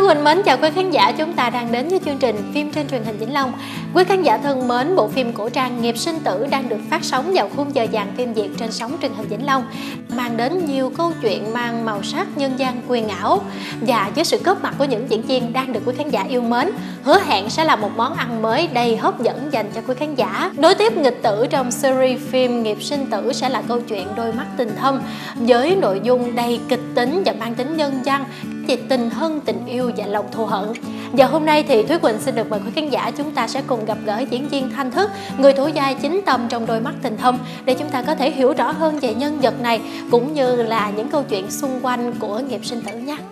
Quỳnh mến chào quý khán giả, chúng ta đang đến với chương trình phim trên truyền hình Vĩnh Long. Quý khán giả thân mến, bộ phim cổ trang Nghiệp Sinh Tử đang được phát sóng vào khung giờ vàng phim Việt trên sóng truyền hình Vĩnh Long, mang đến nhiều câu chuyện mang màu sắc nhân gian huyền ảo, và với sự góp mặt của những diễn viên đang được quý khán giả yêu mến, hứa hẹn sẽ là một món ăn mới đầy hấp dẫn dành cho quý khán giả. Nối tiếp nghịch tử trong series phim Nghiệp Sinh Tử sẽ là câu chuyện Đôi Mắt Tình Thâm, với nội dung đầy kịch tính và mang tính nhân văn về tình thân, tình yêu và lòng thù hận. Và hôm nay thì Thúy Quỳnh xin được mời quý khán giả chúng ta sẽ cùng gặp gỡ diễn viên Thanh Thức, người thủ vai chính Tâm trong Đôi Mắt Tình Thâm, để chúng ta có thể hiểu rõ hơn về nhân vật này cũng như là những câu chuyện xung quanh của Nghiệp Sinh Tử nhé.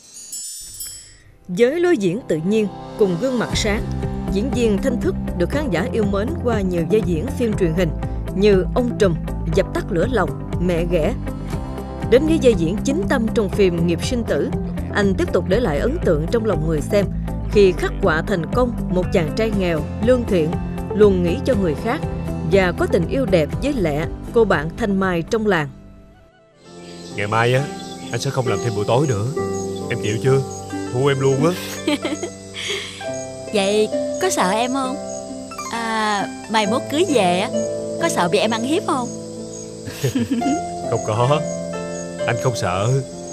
Với lối diễn tự nhiên cùng gương mặt sáng, diễn viên Thanh Thức được khán giả yêu mến qua nhiều vai diễn phim truyền hình như Ông Trùm, Dập Tắt Lửa Lòng, Mẹ Ghẻ. Đến với vai diễn chính Tâm trong phim Nghiệp Sinh Tử, anh tiếp tục để lại ấn tượng trong lòng người xem khi khắc họa thành công một chàng trai nghèo, lương thiện, luôn nghĩ cho người khác và có tình yêu đẹp với Lẹ, cô bạn thanh mai trong làng. Ngày mai á, anh sẽ không làm thêm buổi tối nữa. Em chịu chưa? Thu em luôn á. Vậy có sợ em không? Mai mốt cưới về á, có sợ bị em ăn hiếp không? Không có, anh không sợ.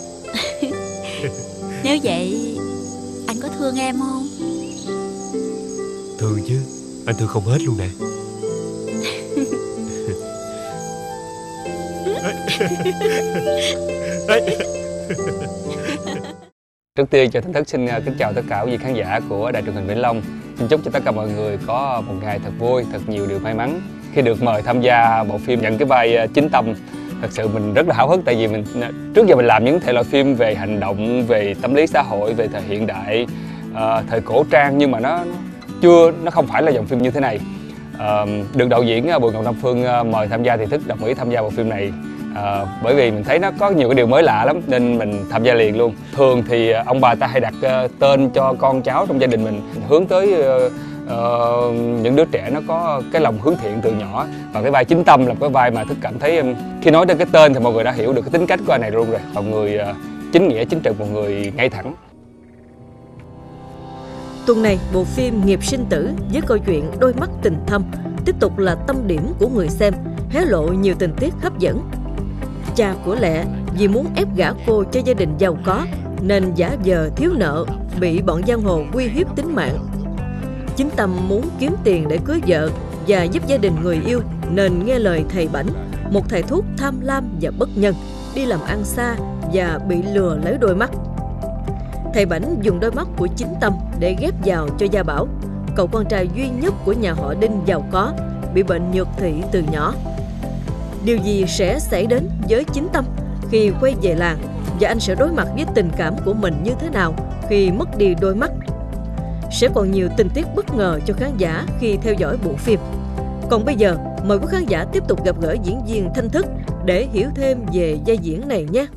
Nếu vậy, anh có thương em không? Thương chứ, anh thương không hết luôn nè. Trước tiên cho Thanh Thức xin kính chào tất cả quý vị khán giả của Đài truyền hình Vĩnh Long. Xin chúc cho tất cả mọi người có một ngày thật vui, thật nhiều điều may mắn khi được mời tham gia bộ phim nhận cái vai chính Tâm. Thật sự mình rất là háo hức, tại vì trước giờ mình làm những thể loại phim về hành động, về tâm lý xã hội, về thời hiện đại, thời cổ trang, nhưng mà nó không phải là dòng phim như thế này. Được đạo diễn Bùi Ngọc Nam Phương mời tham gia thì Thức đồng ý tham gia bộ phim này. Bởi vì mình thấy nó có nhiều cái điều mới lạ lắm nên mình tham gia liền luôn. Thường thì ông bà ta hay đặt tên cho con cháu trong gia đình mình hướng tới những đứa trẻ nó có cái lòng hướng thiện từ nhỏ, và cái vai chính Tâm là cái vai mà Thức cảm thấy khi nói đến cái tên thì mọi người đã hiểu được cái tính cách của anh này luôn rồi. Một người chính nghĩa, chính trực, một người ngay thẳng. Tuần này, bộ phim Nghiệp Sinh Tử với câu chuyện Đôi Mắt Tình Thâm tiếp tục là tâm điểm của người xem, hé lộ nhiều tình tiết hấp dẫn. Cha của Lẹ vì muốn ép gả cô cho gia đình giàu có nên giả vờ thiếu nợ, bị bọn giang hồ uy hiếp tính mạng. Chính Tâm muốn kiếm tiền để cưới vợ và giúp gia đình người yêu nên nghe lời thầy Bảnh, một thầy thuốc tham lam và bất nhân, đi làm ăn xa và bị lừa lấy đôi mắt. Thầy Bảnh dùng đôi mắt của chính Tâm để ghép vào cho Gia Bảo, cậu con trai duy nhất của nhà họ Đinh giàu có, bị bệnh nhược thị từ nhỏ. Điều gì sẽ xảy đến với chính Tâm khi quay về làng, và anh sẽ đối mặt với tình cảm của mình như thế nào khi mất đi đôi mắt? Sẽ còn nhiều tình tiết bất ngờ cho khán giả khi theo dõi bộ phim. Còn bây giờ, mời quý khán giả tiếp tục gặp gỡ diễn viên Thanh Thức để hiểu thêm về vai diễn này nhé.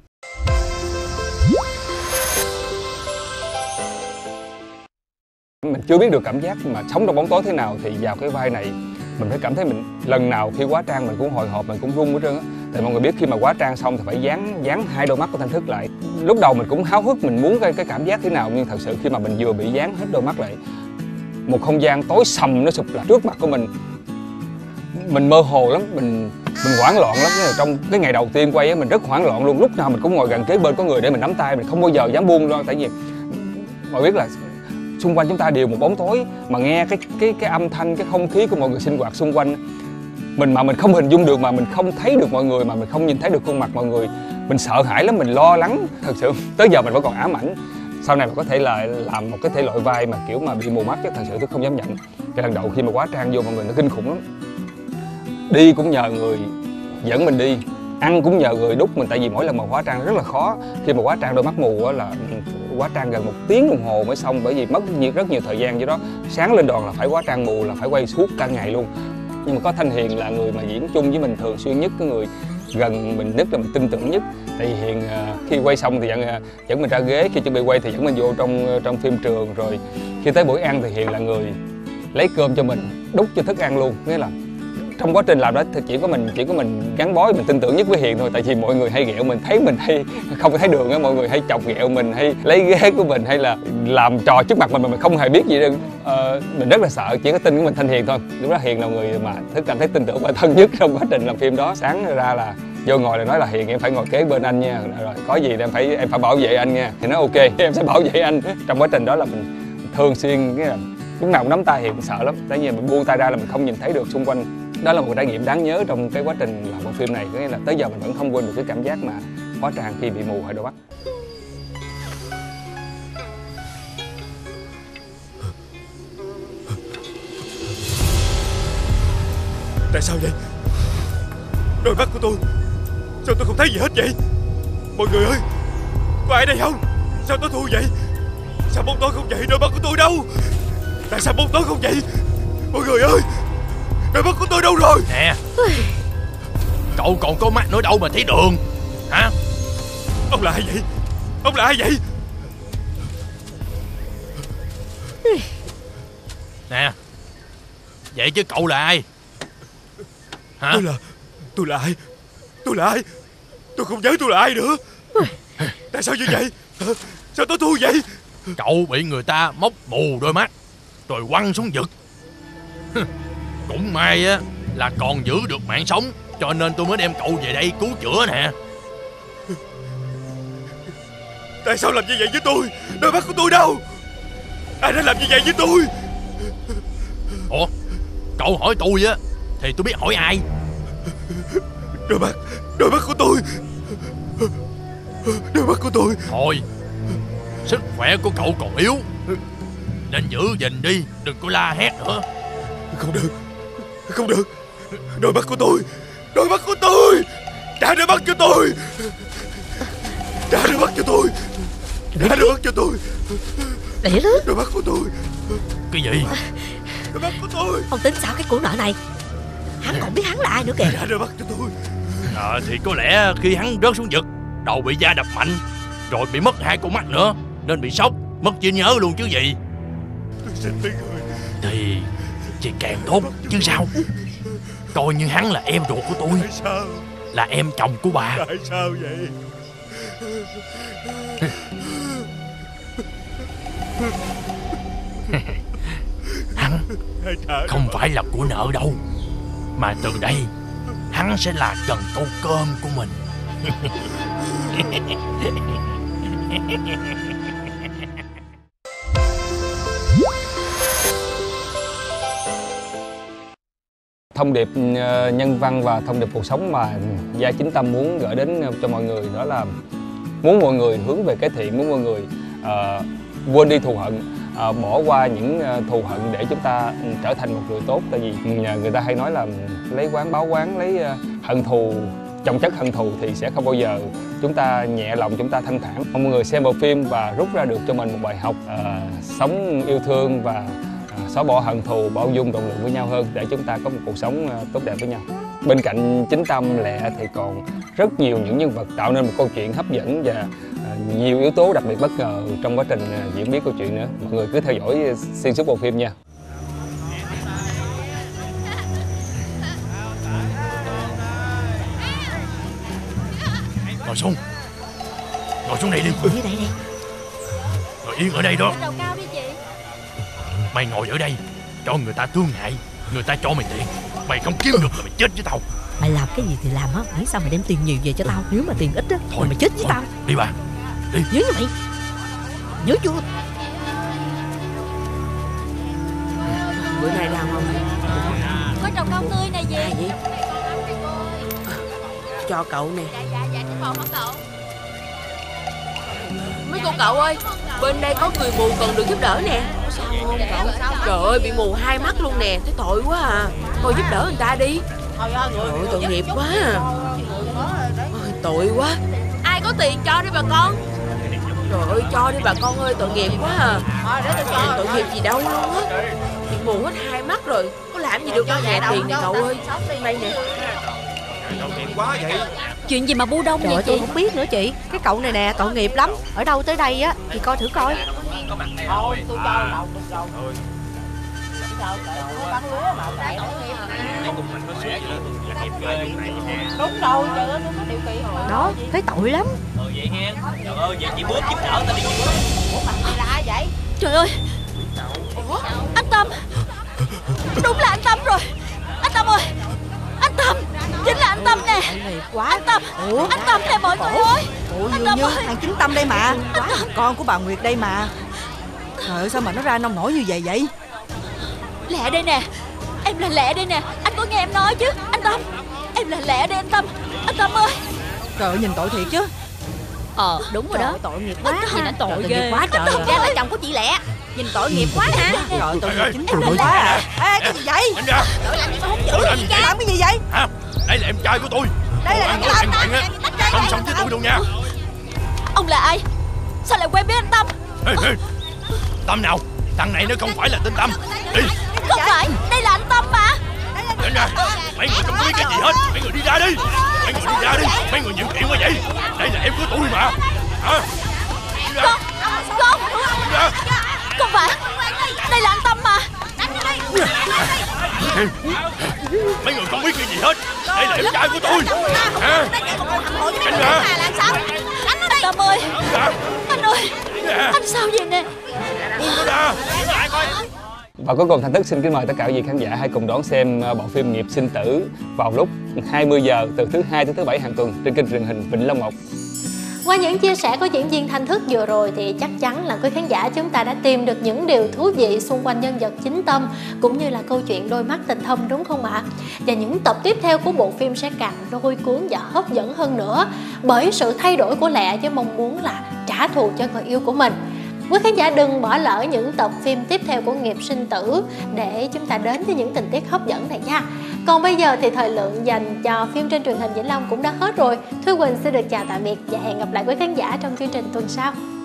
Mình chưa biết được cảm giác mà sống trong bóng tối thế nào, thì vào cái vai này mình phải cảm thấy mình lần nào khi hóa trang mình cũng hồi hộp, mình cũng run hết trơn á. Tại mọi người biết khi mà hóa trang xong thì phải dán hai đôi mắt của Thanh Thức lại. Lúc đầu mình cũng háo hức, mình muốn cái cảm giác thế nào, nhưng thật sự khi mà mình vừa bị dán hết đôi mắt lại, một không gian tối sầm nó sụp lại trước mặt của mình mơ hồ lắm, mình hoảng loạn lắm. Trong cái ngày đầu tiên quay á, mình rất hoảng loạn luôn, lúc nào mình cũng ngồi gần kế bên có người để mình nắm tay, mình không bao giờ dám buông ra. Tại vì mọi biết là xung quanh chúng ta đều một bóng tối, mà nghe cái âm thanh, cái không khí của mọi người sinh hoạt xung quanh mình mà mình không hình dung được, mà mình không thấy được mọi người, mà mình không nhìn thấy được khuôn mặt mọi người, mình sợ hãi lắm, mình lo lắng. Thật sự tới giờ mình vẫn còn ám ảnh sau này mà có thể là làm một cái thể loại vai mà kiểu mà bị mù mắt, chắc thật sự tôi không dám nhận. Cái lần đầu khi mà hóa trang vô mọi người nó kinh khủng lắm. Đi cũng nhờ người dẫn mình đi, ăn cũng nhờ người đút mình, tại vì mỗi lần mà hóa trang rất là khó. Khi mà hóa trang đôi mắt mù á là hóa trang gần 1 tiếng đồng hồ mới xong, bởi vì mất rất nhiều thời gian. Do đó sáng lên đoàn là phải hóa trang mù, là phải quay suốt cả ngày luôn. Nhưng mà có Thanh Hiền là người mà diễn chung với mình thường xuyên nhất, cái người gần mình nhất, là mình tin tưởng nhất. Tại vì Hiền khi quay xong thì dẫn mình ra ghế, khi chuẩn bị quay thì dẫn mình vô trong phim trường, rồi khi tới buổi ăn thì Hiền là người lấy cơm cho mình, đút cho thức ăn luôn. Nghĩa là trong quá trình làm đó thì chỉ có mình gắn bó, mình tin tưởng nhất với Hiền thôi. Tại vì mọi người hay ghẹo mình, thấy mình hay không thấy đường á, mọi người hay chọc ghẹo mình, hay lấy ghế của mình, hay là làm trò trước mặt mình không hề biết gì đâu. Mình rất là sợ, chỉ có tin của mình Thanh Hiền thôi. Lúc đó Hiền là người mà cảm thấy tin tưởng bản thân nhất trong quá trình làm phim đó. Sáng ra là vô ngồi là nói là Hiền em phải ngồi kế bên anh nha, rồi có gì em phải bảo vệ anh nha. Thì nói ok, em sẽ bảo vệ anh. Trong quá trình đó là mình thường xuyên cái là lúc nào cũng nắm tay Hiền, sợ lắm. Tại vì mình buông tay ra là mình không nhìn thấy được xung quanh. Đó là một trải nghiệm đáng nhớ trong cái quá trình làm bộ phim này. Có nghĩa là tới giờ mình vẫn không quên được cái cảm giác mà Hóa Trang khi bị mù hai đôi mắt. Tại sao vậy? Đôi mắt của tôi, sao tôi không thấy gì hết vậy? Mọi người ơi, có ai đây không? Sao tối thui vậy? Sao bóng tối không vậy? Đôi mắt của tôi đâu? Tại sao bóng tối không vậy? Mọi người ơi, đôi mắt của tôi đâu rồi? Nè, cậu còn có mắt nữa đâu mà thấy đường hả? Ông là ai vậy? Ông là ai vậy? Nè, vậy chứ cậu là ai hả? Tôi là ai? Tôi là ai? Tôi không nhớ tôi là ai nữa. Tại sao như vậy? Sao tôi thua vậy? Cậu bị người ta móc mù đôi mắt rồi quăng xuống vực. Cũng may á là còn giữ được mạng sống, cho nên tôi mới đem cậu về đây cứu chữa nè. Tại sao làm như vậy với tôi? Đôi mắt của tôi đâu? Ai đã làm như vậy với tôi? Ủa, cậu hỏi tôi á thì tôi biết hỏi ai? Đôi mắt của tôi. Đôi mắt của tôi. Thôi, sức khỏe của cậu còn yếu nên giữ gìn đi, đừng có la hét nữa. Không được. Đôi mắt của tôi. Trả đôi mắt cho tôi. Trả đôi mắt cho tôi. Để lớn. Đôi mắt của tôi. Cái gì? Đôi mắt của tôi. Ông tính sao cái của nợ này? Hắn còn biết hắn là ai nữa kìa. Trả đôi mắt cho tôi. Thì có lẽ khi hắn rớt xuống vực, đầu bị va đập mạnh, rồi bị mất hai con mắt nữa, nên bị sốc, mất trí nhớ luôn chứ gì. Tôi xin mấy người. Thì càng tốt chứ sao. Coi như hắn là em ruột của tôi. Tại sao? Là em chồng của bà. Tại sao vậy? Hắn không phải là của nợ đâu, mà từ đây hắn sẽ là cần câu cơm của mình. Thông điệp nhân văn và thông điệp cuộc sống mà Gia Chính Tâm muốn gửi đến cho mọi người đó là muốn mọi người hướng về cái thiện, muốn mọi người quên đi thù hận, bỏ qua những thù hận để chúng ta trở thành một người tốt. Tại vì người ta hay nói là lấy oán báo oán, lấy hận thù chồng chất hận thù thì sẽ không bao giờ chúng ta nhẹ lòng, chúng ta thanh thản. Mong mọi người xem bộ phim và rút ra được cho mình một bài học sống yêu thương và xóa bỏ hận thù, bao dung rộng lượng với nhau hơn để chúng ta có một cuộc sống tốt đẹp với nhau. Bên cạnh Chính Tâm, Lẹ thì còn rất nhiều những nhân vật tạo nên một câu chuyện hấp dẫn và nhiều yếu tố đặc biệt bất ngờ trong quá trình diễn biến câu chuyện nữa. Mọi người cứ theo dõi xuyên suốt bộ phim nha. Ngồi xuống đây đi. Ở đây đi. Ngồi yên ở đây đó. Mày ngồi ở đây cho người ta thương hại, người ta cho mày tiền, mày không kiếm được là mày chết với tao. Mày làm cái gì thì làm á, miễn sao mày đem tiền nhiều về cho tao. Nếu mà tiền ít á thì mày chết với tao. Đi bà, đi. Nhớ nha mày. Nhớ chưa? Bữa nay đau không? Có trồng rau tươi này gì? Cho cậu nè. Dạ, màu hả cậu? Mấy cô cậu ơi, bên đây có người mù cần được giúp đỡ nè. Sao không cậu? Trời ơi, bị mù hai mắt luôn nè, thấy tội quá à. Thôi giúp đỡ người ta đi. Trời ơi, tội nghiệp quá à. Ôi, tội quá. Ai có tiền cho đi bà con. Trời ơi, cho đi bà con ơi, tội nghiệp quá à. Tội nghiệp gì đâu luôn á. Bị mù hết hai mắt rồi, có làm gì được đâu nhà tiền này cậu ơi. Đây nè. Chuyện gì mà bu đông Trời vậy ơi, chị? tôi không biết nữa chị. Cái cậu này nè, tội nghiệp lắm. Ở đâu tới đây á, thì coi thử coi. Đúng rồi, trời ơi, tôi có điều kỳ hồi. Đó, thấy tội lắm. Vậy hen. Trời ơi, giờ chị bước giúp đỡ ta đi chị bước. Ủa mà là ai vậy? Trời ơi, anh Tâm. Đúng là anh Tâm rồi. Anh Tâm ơi, anh Tâm, chính là anh Tâm nè. Quá. Anh Tâm, anh Tâm nè mọi người ơi. Ủa Anh như Tâm như ơi. thằng Chính Tâm đây mà. Con của bà Nguyệt đây mà. Trời ơi, sao mà nó ra nông nổi như vậy? Lẹ đây nè. Em là Lẹ đây nè. Anh có nghe em nói chứ. Anh Tâm, em là Lẹ đây anh Tâm. Anh Tâm ơi. Trời ơi, nhìn tội thiệt chứ. Đúng rồi đó. Tội nghiệp quá. Nhìn nó tội Tội ghê nghiệp quá trời. Ra là chồng của chị Lẹ. Nhìn tội nghiệp quá ha. Trời tội nghiệp chính Em tâm quá à. Ê, cái gì vậy? Anh ra. Tôi làm gì vậy? Làm cái gì vậy? Hả? Đây là em trai của tôi. Đây là anh cái có hẹn bạn á, song song với tôi đâu nha. Ông là ai? Sao lại quen biết anh Tâm? Ê, Tâm nào? Thằng này nó không phải là tên Tâm. Đi. Không phải, đây là anh Tâm mà. Anh ra. Mấy người không biết cái gì hết. Mấy người đi ra đi. Mấy người đi ra đi. Mấy người nhiều chuyện quá vậy. Đây là em của tôi mà. Hả? Không. Không phải. Đây là anh Tâm mà. Mấy người không biết cái gì hết. Đây là em trai của tôi. Hả? Anh ra. Tâm ơi. Anh ơi. Anh sao vậy nè? Buông nó ra. Và cuối cùng Thanh Thức xin kính mời tất cả quý vị khán giả hãy cùng đón xem bộ phim Nghiệp Sinh Tử vào lúc 20 giờ từ thứ Hai đến thứ Bảy hàng tuần trên kênh truyền hình Vĩnh Long 1. Qua những chia sẻ của diễn viên Thanh Thức vừa rồi thì chắc chắn là quý khán giả chúng ta đã tìm được những điều thú vị xung quanh nhân vật chính Tâm cũng như là câu chuyện đôi mắt tình thâm, đúng không ạ? Và những tập tiếp theo của bộ phim sẽ càng lôi cuốn và hấp dẫn hơn nữa bởi sự thay đổi của Lẹ với mong muốn là trả thù cho người yêu của mình. Quý khán giả đừng bỏ lỡ những tập phim tiếp theo của Nghiệp Sinh Tử để chúng ta đến với những tình tiết hấp dẫn này nha. Còn bây giờ thì thời lượng dành cho phim trên truyền hình Vĩnh Long cũng đã hết rồi. Thu Quỳnh xin được chào tạm biệt và hẹn gặp lại quý khán giả trong chương trình tuần sau.